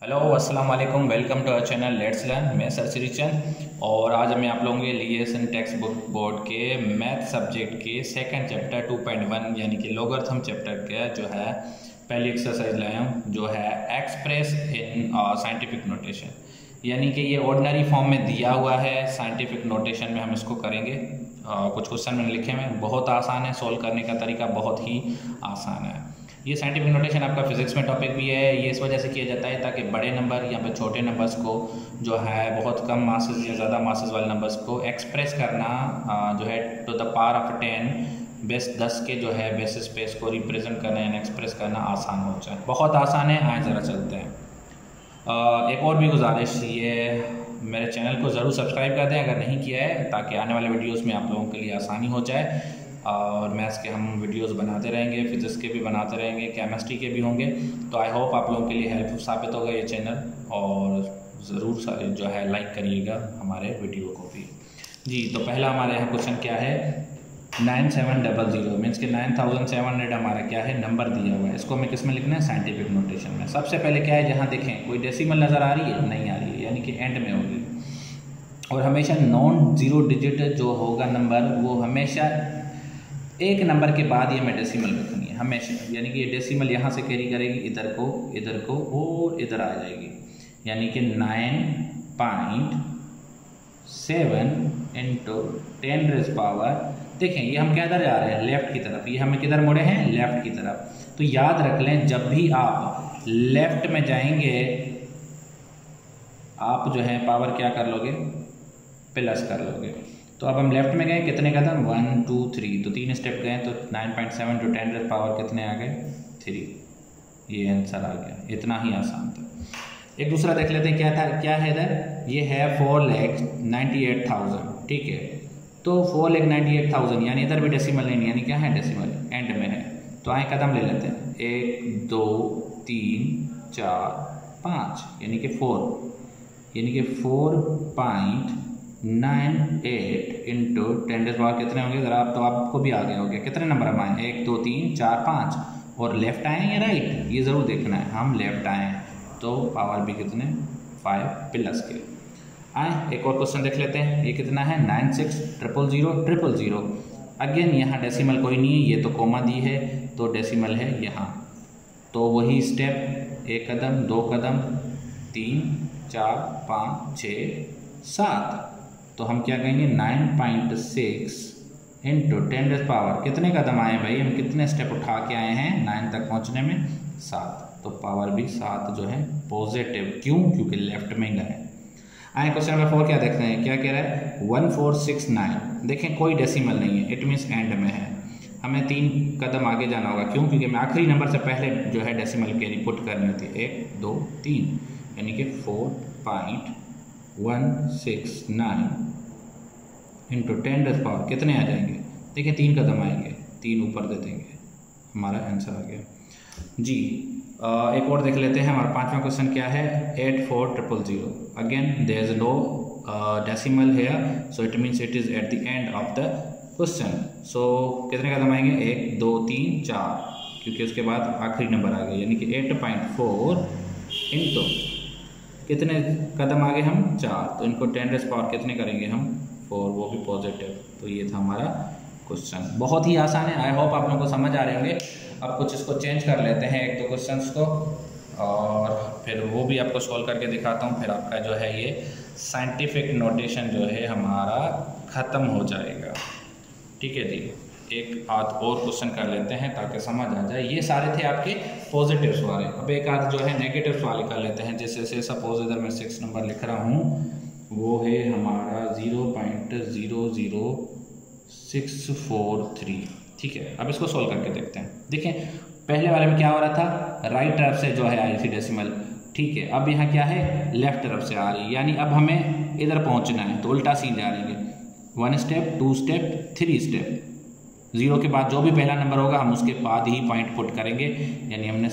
Hello अस्सलाम वालेकुम, welcome to our channel let's learn. मैं सर श्री चंद और आज मैं आप लोगों के लिए टेक्स्ट बुक बोर्ड के मैथ सब्जेक्ट के सेकंड चैप्टर 2.1 यानी कि लॉगरिथम चैप्टर का जो है पहली एक्सरसाइज लाया हूँ, जो है एक्सप्रेस इन साइंटिफिक नोटेशन। यानी कि ये ऑर्डिनरी फॉर्म में दिया हुआ है, साइंटिफिक नोटेशन में हम इसको करेंगे। कुछ क्वेश्चन मैंने लिखे हुए हैं, बहुत आसान है, सोल्व करने का तरीका बहुत ही आसान है। ये साइंटिफिक नोटेशन आपका फिजिक्स में टॉपिक भी है। ये इस वजह से किया जाता है ताकि बड़े नंबर या फिर छोटे नंबर्स को जो है बहुत कम मासेस या ज़्यादा मासेस वाले नंबर्स को एक्सप्रेस करना जो है to the power of 10 base 10 के जो है बेसिस पे इसको रिप्रेजेंट करना या एक्सप्रेस करना आसान हो जाए। बहुत आसान है, आए ज़रा चलते हैं। एक और भी गुजारिश, ये मेरे चैनल को ज़रूर सब्सक्राइब कर दें अगर नहीं किया है, ताकि आने वाले वीडियोज़ में आप लोगों के लिए आसानी हो जाए। और मैथ्स के हम वीडियोस बनाते रहेंगे, फिजिक्स के भी बनाते रहेंगे, केमिस्ट्री के भी होंगे। तो आई होप आप लोगों के लिए हेल्पफुल साबित होगा ये चैनल, और ज़रूर जो है लाइक करिएगा हमारे वीडियो को भी। जी, तो पहला हमारे यहाँ क्वेश्चन क्या है, 9700 मीन्स कि 9700 हमारा क्या है, नंबर दिया हुआ है। इसको हमें किस में लिखना है, साइंटिफिक नोटेशन में। सबसे पहले क्या है, जहाँ देखें कोई डेसिमल नज़र आ रही है, नहीं आ रही है, यानी कि एंड में होगी। और हमेशा नॉन जीरो डिजिट जो होगा नंबर, वो हमेशा एक नंबर के बाद ये में डेसिमल रखनी है हमेशा। यानी कि ये डेसिमल यहाँ से कैरी करेगी इधर को और इधर आ जाएगी, यानी कि 9.7 इंटू 10 रेज़ पावर। देखें ये हम किधर जा रहे हैं, लेफ़्ट की तरफ। ये हमें किधर मुड़े हैं, लेफ़्ट की तरफ। तो याद रख लें, जब भी आप लेफ़्ट में जाएंगे आप जो है पावर क्या कर लोगे, प्लस कर लोगे। तो अब हम लेफ्ट में गए, कितने कदम, 1 2 3, तो 3 स्टेप गए, तो 9.7 टू 10 रेज़ पावर कितने आ गए, 3। ये आंसर आ गया, इतना ही आसान था। एक दूसरा देख लेते हैं, क्या है इधर, ये है 4,98,000। ठीक है, तो 4,98,000 यानी इधर भी डेसिमल नहीं, यानी क्या है, डेसिमल एंड में है। तो आए कदम ले लेते हैं, 1 2 3 4 5, यानी कि 4, यानी कि 4.98 इंटू 10 रेज़ पावर कितने होंगे, ज़रा आप तो आपको भी आ गया हो गया। कितने नंबर हम आए, 1 2 3 4 5, और लेफ़्ट आए या राइट, ये ज़रूर देखना है। हम लेफ़्ट आए तो पावर भी कितने, 5 प्लस के आए। एक और क्वेश्चन देख लेते हैं, ये कितना है, 96,000,000,000। अगेन यहाँ डेसिमल कोई नहीं है, ये तो कोमा दी है, तो डेसिमल है यहाँ। तो वही स्टेप, 1 कदम 2 कदम 3 4 5 6 7। तो हम क्या कहेंगे, 9.6 इंटू 10 रेज़ पावर कितने कदम आए भाई, हम कितने स्टेप उठा के आए हैं 9 तक पहुंचने में, 7। तो पावर भी 7 जो है पॉजिटिव, क्यों, क्योंकि लेफ्ट में गए। आए क्वेश्चन नंबर 4, क्या देखते हैं, क्या कह रहा है, 1469। देखें कोई डेसिमल नहीं है, इट मीन्स एंड में है। हमें 3 कदम आगे जाना होगा, क्यों, क्योंकि मैं आखिरी नंबर से पहले जो है डेसिमल कैरी पुट करनी होती है, 1 2 3, यानी कि 4.169 इंटू 10 रेज़ पावर कितने आ जाएंगे। देखिए 3 कदम आएंगे, 3 ऊपर दे देंगे, हमारा आंसर आ गया। जी, एक और देख लेते हैं, हमारा 5वां क्वेश्चन क्या है, 84,000। Again there is no decimal here, so it means it is at the end of the question. So कितने कदम आएंगे, 1 2 3 4, क्योंकि उसके बाद आखिरी नंबर आ गया, यानी कि 8.4 इंटू कितने कदम आगे हम, 4। तो इनको 10 रेज़ पावर कितने करेंगे हम, 4, वो भी पॉजिटिव। तो ये था हमारा क्वेश्चन, बहुत ही आसान है। आई होप आप लोगों को समझ आ रहे होंगे। अब कुछ इसको चेंज कर लेते हैं, 1 2 क्वेश्चंस को, और फिर वो भी आपको सॉल्व करके दिखाता हूँ। फिर आपका जो है ये साइंटिफिक नोटेशन जो है हमारा ख़त्म हो जाएगा। ठीक है जी, एक आध और क्वेश्चन कर लेते हैं ताकि समझ आ जाए। ये सारे थे आपके पॉजिटिव्स वाले। अब एक आध जो है नेगेटिव्स वाले कर लेते हैं। जैसे सपोज इधर मैं 6 नंबर लिख रहा हूँ, वो है हमारा 0.00643। ठीक है, अब इसको सोल्व करके देखते हैं। देखें पहले वाले में क्या हो रहा था, राइट तरफ से जो है आई थी डेसिमल। ठीक है, अब यहाँ क्या है, लेफ्ट तरफ से आ रही है, यानी अब हमें इधर पहुँचना है, तो उल्टा सीन जा रही है। 1 स्टेप 2 स्टेप 3 स्टेप, 0 के बाद जो भी पहला नंबर होगा हम उसके बाद ही पॉइंट पुट करेंगे, यानी हमने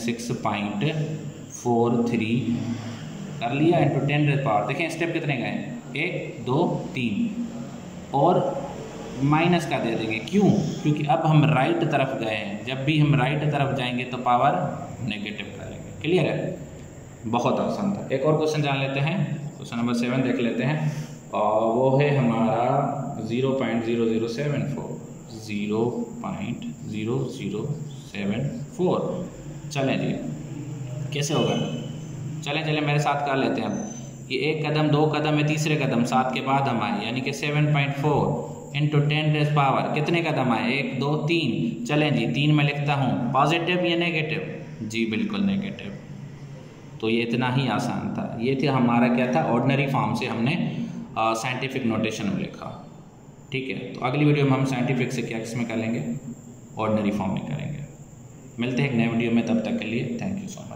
6.43 कर लिया इंटू 10 रेज़ पावर। देखें स्टेप कितने गए, 1 2 3, और माइनस का दे देंगे, क्यों, क्योंकि अब हम राइट तरफ गए हैं। जब भी हम राइट तरफ जाएंगे तो पावर नेगेटिव करेंगे। क्लियर है। बहुत आसान था। एक और क्वेश्चन जान लेते हैं, क्वेश्चन नंबर 7 देख लेते हैं, और वो है हमारा 0.0074, 0.0074। चलें जी, कैसे होगा, चलें मेरे साथ कर लेते हैं। अब ये एक कदम, दो कदम है, तीसरे कदम 7 के बाद हम आए, यानी कि 7.4 इंटू 10⁻, कितने कदम आए, 1 2 3। चलें जी, 3 में लिखता हूँ, पॉजिटिव या नेगेटिव, जी बिल्कुल नेगेटिव। तो ये इतना ही आसान था। ये थी हमारा क्या था, ऑर्डिनरी फॉर्म से हमने साइंटिफिक नोटेशन में लिखा। ठीक है, तो अगली वीडियो में हम साइंटिफिक से क्या किस में करेंगे, ऑर्डिनरी फॉर्म में करेंगे। मिलते हैं एक नए वीडियो में, तब तक के लिए थैंक यू सो मच।